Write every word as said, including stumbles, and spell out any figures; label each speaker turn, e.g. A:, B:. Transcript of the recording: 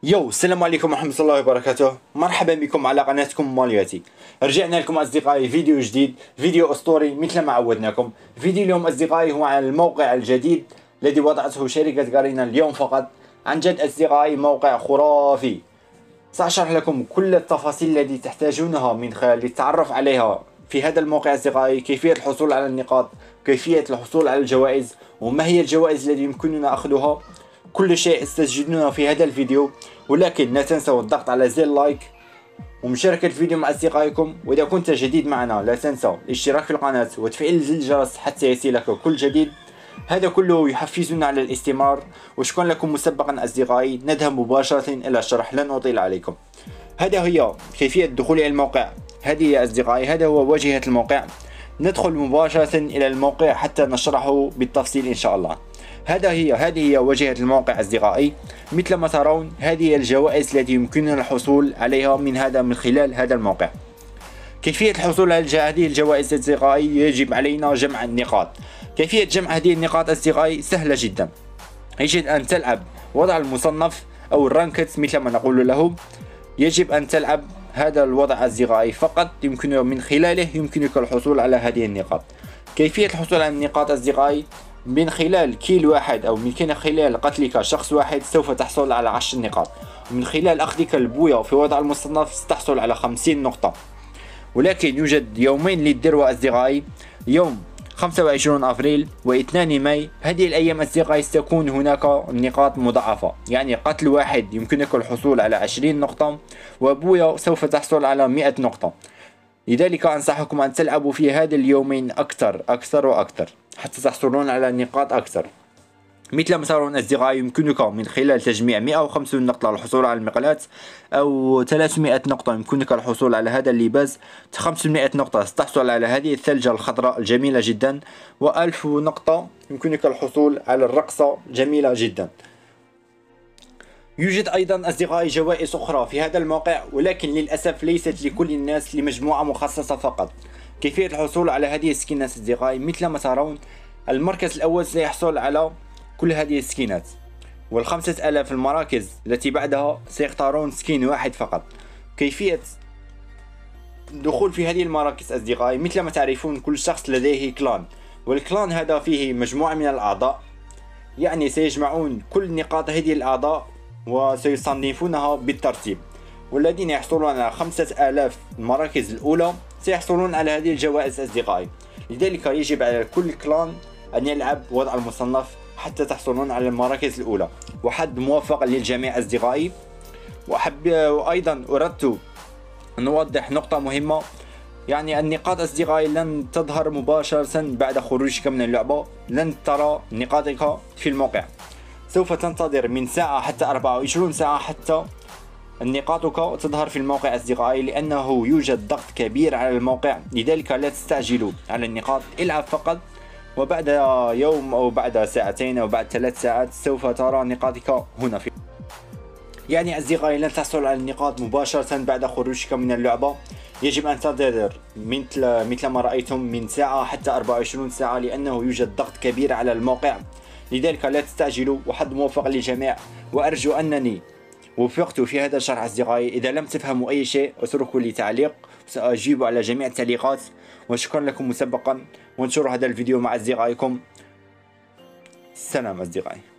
A: يو السلام عليكم ورحمة الله وبركاته. مرحبا بكم على قناتكم مالياتي. رجعنا لكم أصدقائي فيديو جديد، فيديو أسطوري مثل ما عودناكم. فيديو اليوم أصدقائي هو عن الموقع الجديد الذي وضعته شركة غارينا اليوم فقط. عن جد أصدقائي موقع خرافي، سأشرح لكم كل التفاصيل التي تحتاجونها من خلال التعرف عليها في هذا الموقع أصدقائي. كيفية الحصول على النقاط، كيفية الحصول على الجوائز، وما هي الجوائز التي يمكننا أخذها. كل شيء ستجدونه في هذا الفيديو، ولكن لا تنسوا الضغط على زر لايك ومشاركة الفيديو مع أصدقائكم. وإذا كنت جديد معنا لا تنسى الاشتراك في القناة وتفعيل زر الجرس حتى يصلك كل جديد. هذا كله يحفزنا على الاستمرار، وشكرا لكم مسبقا أصدقائي. نذهب مباشرة إلى الشرح لن أطيل عليكم. هذا هي كيفية الدخول إلى الموقع. هذه يا أصدقائي هذا هو واجهة الموقع. ندخل مباشرة إلى الموقع حتى نشرحه بالتفصيل إن شاء الله. هذا هي هذه هي واجهة الموقع أصدقائي. مثل ما ترون هذه هي الجوائز التي يمكننا الحصول عليها من هذا من خلال هذا الموقع. كيفية الحصول على هذه الجوائز أصدقائي؟ يجب علينا جمع النقاط. كيفية جمع هذه النقاط أصدقائي سهلة جدا. يجب أن تلعب وضع المصنف أو الرانكت مثل ما نقول له. يجب أن تلعب هذا الوضع أصدقائي فقط، يمكن من خلاله يمكنك الحصول على هذه النقاط. كيفية الحصول على النقاط أصدقائي؟ من خلال كيل واحد أو من خلال قتلك شخص واحد سوف تحصل على عشر نقاط، ومن خلال أخذك البوية في وضع المصنف ستحصل على خمسين نقطة. ولكن يوجد يومين للذروة أصدقائي، يوم خمسة وعشرين أبريل واثنين ماي. هذه الأيام أصدقائي ستكون هناك نقاط مضاعفة، يعني قتل واحد يمكنك الحصول على عشرين نقطة، وبوية سوف تحصل على مئة نقطة. لذلك أنصحكم أن تلعبوا في هذا اليومين أكثر أكثر وأكثر حتى تحصلون على نقاط أكثر. مثل ما ترون أصدقائي يمكنك من خلال تجميع مئة وخمسين نقطة الحصول على المقلاة، أو ثلاثمئة نقطة يمكنك الحصول على هذا اللباس، خمسمئة نقطة ستحصل على هذه الثلجة الخضراء الجميلة جدا، وألف نقطة يمكنك الحصول على الرقصة جميلة جدا. يوجد أيضا أصدقائي جوائز أخرى في هذا الموقع، ولكن للأسف ليست لكل الناس، لمجموعة مخصصة فقط. كيفية الحصول على هذه السكينات أصدقائي؟ مثل ما ترون المركز الأول سيحصل على كل هذه السكينات، والخمسة آلاف المراكز التي بعدها سيختارون سكين واحد فقط. كيفية الدخول في هذه المراكز أصدقائي؟ مثل ما تعرفون كل شخص لديه كلان، والكلان هذا فيه مجموعة من الأعضاء، يعني سيجمعون كل نقاط هذه الأعضاء وسيصنفونها بالترتيب، والذين يحصلون على خمسة آلاف المراكز الأولى سيحصلون على هذه الجوائز أصدقائي. لذلك يجب على كل كلان أن يلعب وضع المصنف حتى تحصلون على المراكز الأولى. وحد موفق للجميع أصدقائي. وأحب وأيضا أردت أن أوضح نقطة مهمة، يعني النقاط أصدقائي لن تظهر مباشرة بعد خروجك من اللعبة، لن ترى نقاطك في الموقع، سوف تنتظر من ساعة حتى أربعة وعشرين ساعة حتى نقاطك تظهر في الموقع أصدقائي، لأنه يوجد ضغط كبير على الموقع. لذلك لا تستعجلوا على النقاط، العب فقط، وبعد يوم أو بعد ساعتين أو بعد ثلاث ساعات سوف ترى نقاطك هنا في. يعني أصدقائي لن تحصل على النقاط مباشرة بعد خروجك من اللعبة، يجب أن تنتظر مثل مثل ما رأيتم من ساعة حتى أربعة وعشرين ساعة، لأنه يوجد ضغط كبير على الموقع. لذلك لا تستعجلوا، وحد موفق للجميع، وأرجو أنني وفقت في هذا الشرح أصدقائي. إذا لم تفهموا أي شيء اتركوا لي تعليق، سأجيب على جميع التعليقات. وشكرا لكم مسبقا، وانشروا هذا الفيديو مع أصدقائكم. سلام أصدقائي.